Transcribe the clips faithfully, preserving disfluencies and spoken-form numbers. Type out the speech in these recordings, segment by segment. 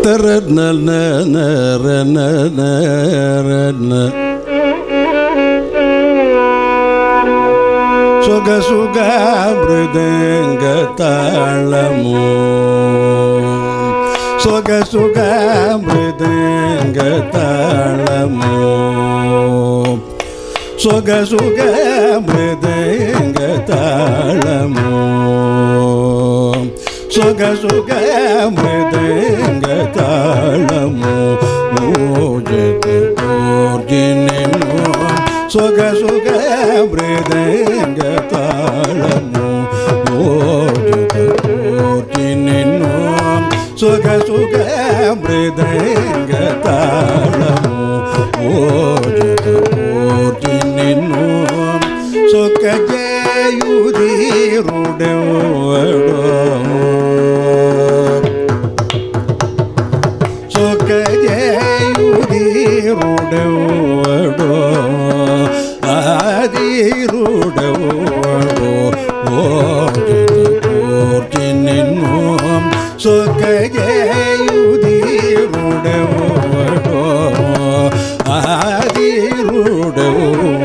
சுக சுக மிருதங்க தாளமோ சுக சுக மிருதங்க தாளமோ சுக சுக மிருதங்க தாளமோ சுக சுக மிருதங்க தாளமோ மோஜது போர்ஜினோ சுக சுக மிருதங்க தாளமோ மோஜது போர்ஜினோ சுக சுக மிருதங்க தாளமோ மோஜது போர்ஜினோ சுக ஜயுதிருடோ சுக ஜயுதிருடோ ஆதிருடோ ஓஜது போர்ஜினோ சுக ஜயுதிருடோ ஆதிருடோ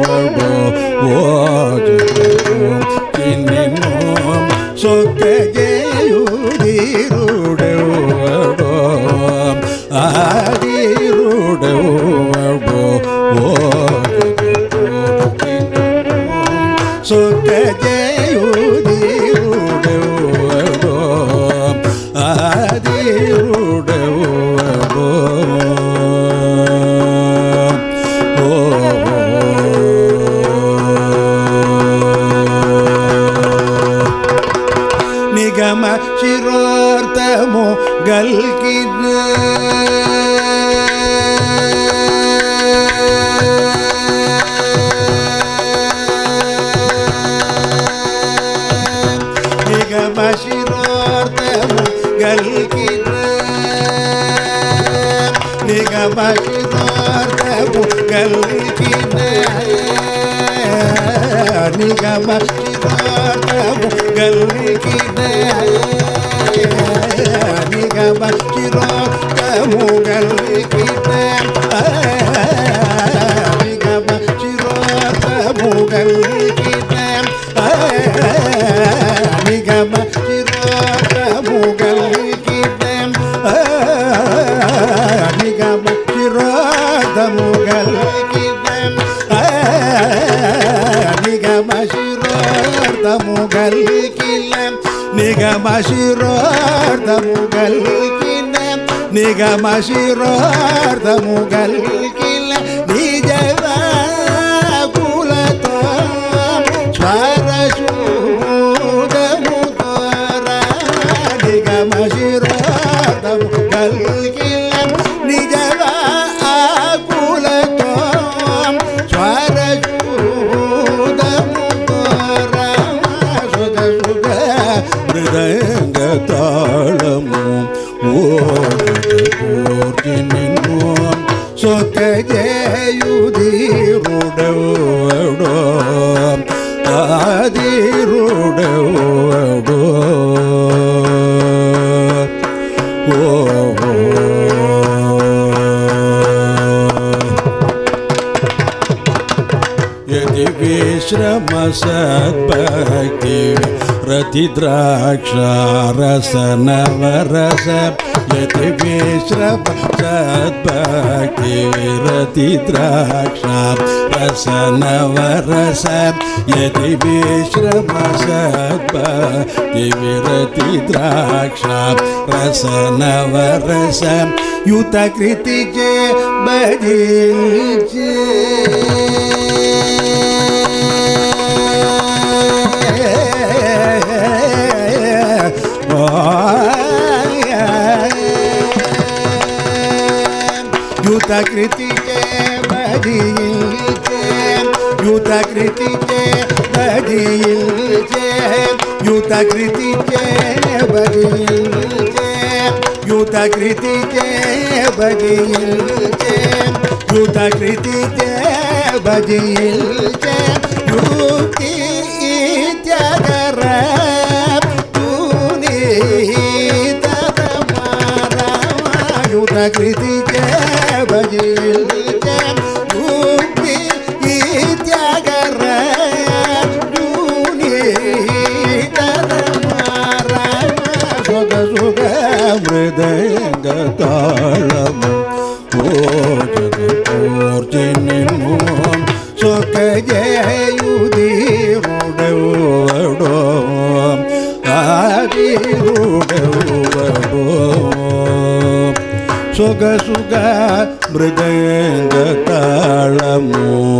ஓஜது போர்ஜினோ சுக ஜயுதிருடோ ஆதிருடோ சுக ஜயுதிருடோ ஆதிருடோ நிகம சிரோர்த்தமோ கல்கின நிகம சிரோர்த்தமோ கல்கின நிகம சிரோர்த்தமோ கல்கின நிகம சிரோர்த்தமோ கல்கின நிகம சிரோர்த்தமோ கல்கின நிகம சிரோர்த்தமோ கல்கின நிகம சிரோர்த்தமோ கல்கின நிகம சிரோர்த்தமோ கல்கின நிகம சிரோர்த்தமோ கல்கின நிகம சிரோர்த்தமோ கல்கின நிகம சிரோர்த்தமோ கல்கின நிஜவ குலதோ ஸ்வரசூதமோ தோரா நிகம சிரோர்த்தமோ கல்கின நிஜவ குலதோ ஸ்வரசூதமோ தோரா சுக சுக மிருதங்க தாளமோ ஓஜது போர்ஜினோ சுக ஜயுதிருடோ ஆதிருடோ ஓ यदि विश्रम सद्भक्ति रति द्राक्षा रस नवरस यदि विश्रम सद्भक्ति रति द्राक्षा रस नवरस यदि विश्रम सद्भक्ति रति द्राक्षा रस नवरस युत कृति जे बजिल जे युत कृति चे बजिल चे युत कृति चे बजिल चे युत कृति चे बजिल चे युत कृति चे बजिल चे युत कृति चे बजिल चे युक्ति इत्यागर तूने तदमारा कृति चे भजिल्चे युक्ति इत्यागर सुख सुख मृदंग तालम ओ जगपूर्जिनिन्नु सुख जयुदी रुडवडो आदि रुडवडो सुख सुख मृदंग तालम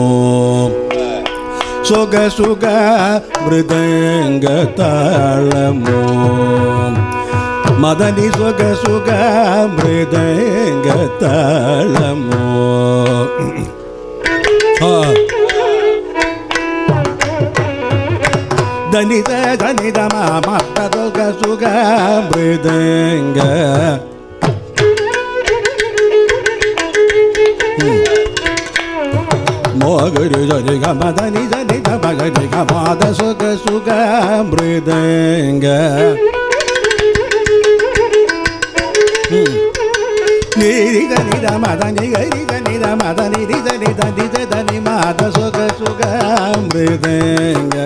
सुख सुख मृदंग तालम मदनी सुख सुख मृदंग तालमो धनि धनि ध मद सुख सुख मृदंग मोगरि जनि ग मदनि जनि ध मगरि ग मद सुख सुख मृदंग Niri dani da madani gari dani da madani ri dani dani da dani mada suga suga mridanga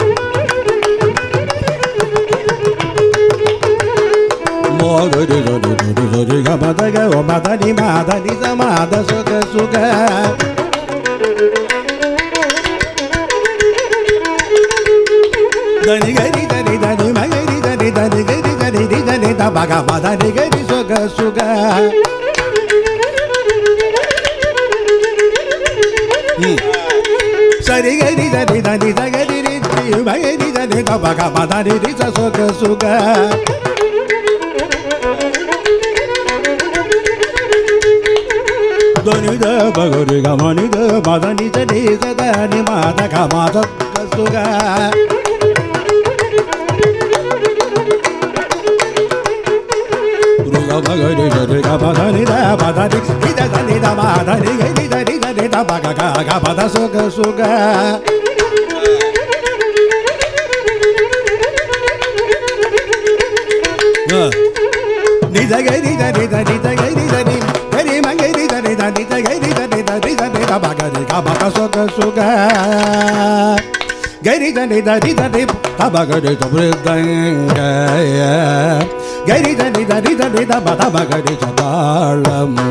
moga de de de de de ga madaga o madani madani da mada suga suga dani gari dani dani magari dani dani gari dani ri dani da baga madani gari suga suga Sari gari dani dani da gari ri ri magari dani da baga madani ri sa suga suga dani da bagari ga mani da madani dani sa dani mada ga mada suga ruga bagari dani ga madani da madani ri da dani da madani gari dani dani da baga ga ga mada suga suga ni da gari dani dani da gari dani gari magari dani dani da gari dani dani dani da baga ga mada suga suga gari dani dani dani da baga de mridanga gari dani dani dani da baga baga de taalamu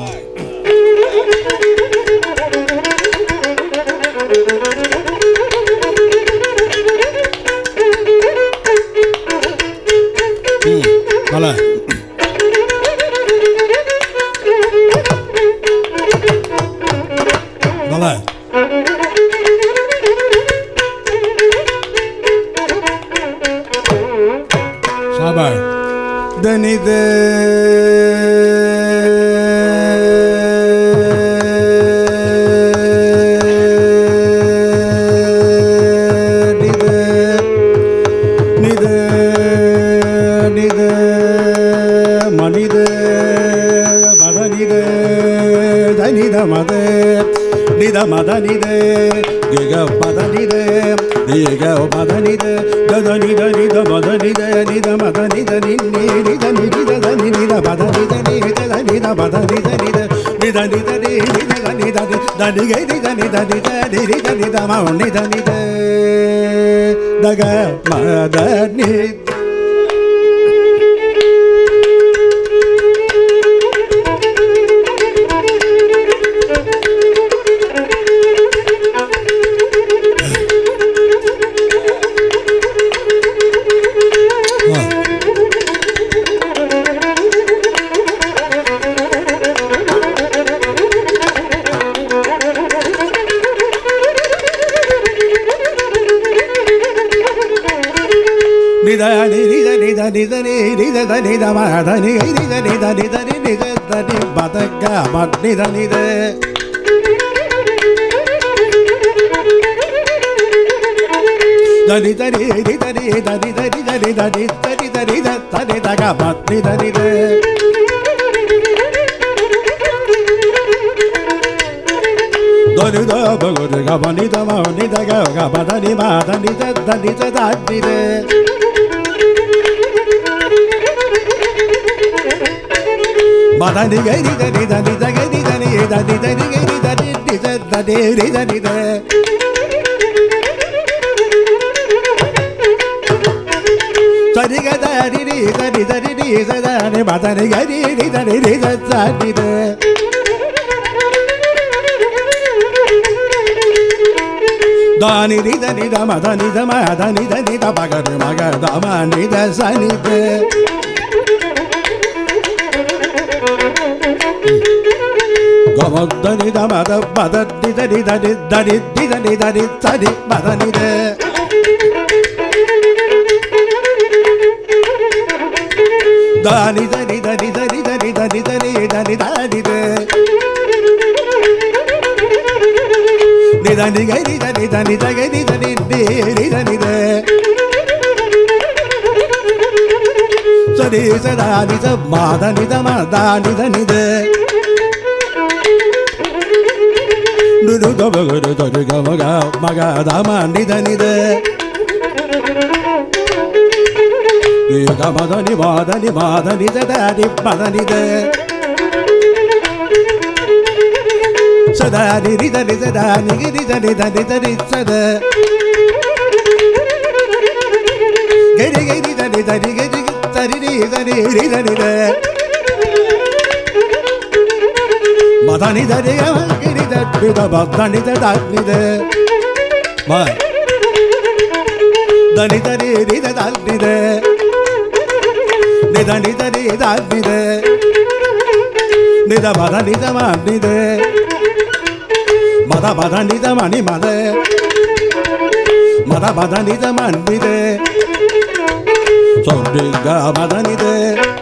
Hola. Hola. Sabar. Dani de Nida madani de, giga madani de, giga madani de, da nida nida madani de, nida madani de, nida nida nida nida madani de, nida nida madani de, nida nida nida nida nida da nida nida nida nida nida nida ma nida nida daga madani Nida nida nida nida nida nida nida nida nida nida nida nida badaga bad nida nida nida nida nida nida nida nida nida nida nida nida nida ga bad nida nida nida bagode ga bad nida ma nida ga ga bad nida nida nida nida Madani gari dani dani dani dani dani dani gari dani dani dani dani Sari ga dani dani dani dani madani gari dani dani dani Dani ni dani da madani da madani dani da bagari maga da mani da sani de Gamadani da mada madani dani dani dani dani dani sani madani de Dani dani dani dani dani dani dani dani dani de Dani gari dani dani dani dani dani dani de Sari sadani sa madani da madani dani de Dudu da bagadu dani ga maga maga da mani dani de Ga madani madani madani da dani madani de Sada ni ni da ni da ni ni da ni da ni da ni sada Gari gari da ni da ni gari da ni ni da ni ni da ni da Madani da ni ga gari da ni da madani da da ni da Ma Da ni da ni ni da da ni da Ni da ni da ni da ni da Ni da madani da madani da Mada mada ni da mani mada Mada mada ni da mani de Sorry ga mada ni de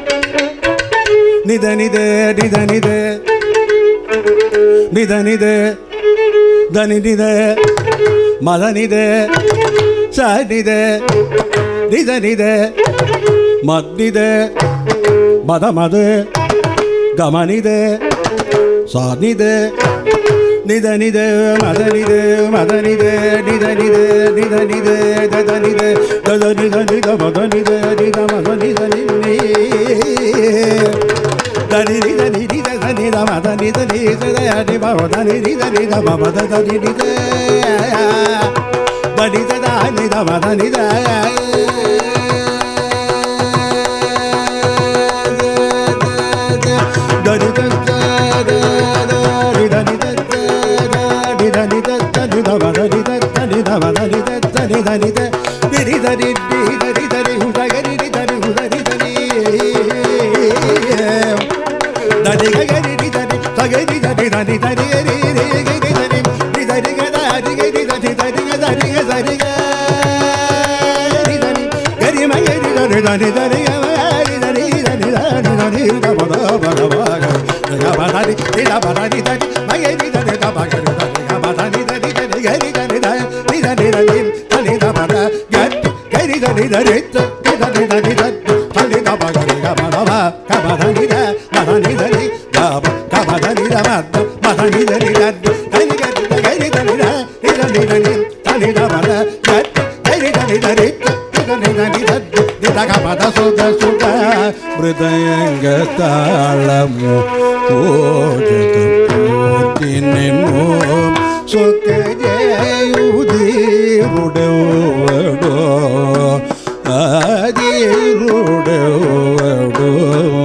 Ni da ni de ni da ni de Ni da ni de Da ni ni de Mada ni de Sa ni de Ni da ni de Mad ni de Mada mada Ga mani de Sa ni de Nida nida madanida madanida nida nida nida nida dada nida dada nida nida madanida nida madanida nida dani nida nida nida madanida nida dani madanida nida madanida nida dani dada nida madanida dani dada nida nida Dani da dani da ba dani da dani da ba dani da dani dani da dani dani dani dani huda gari dani huda dani dani gari dani dani dani dani dani dani gari gari dani dani gari dani gari dani dani dani dani dani gari ma gari dani dani dani gari dani dani dani dani da ba da ba da ba ga ba dani da ba dani dani ma gari dani da ba gari dani Dani dani dani gari dani dani dani dani dani da ba da gari gari dani dani dani dani dani dani da ba gari ga ba da ba ga ba dani da ba dani dani ga ba ga ba dani da ba ba dani dani dani dani gari gari dani dani dani dani dani da ba da gari gari dani dani dani dani dani da ga ba da so da so da mridayanga talamu ojata tinenu Sukajayudhirudevodo Adirudevodo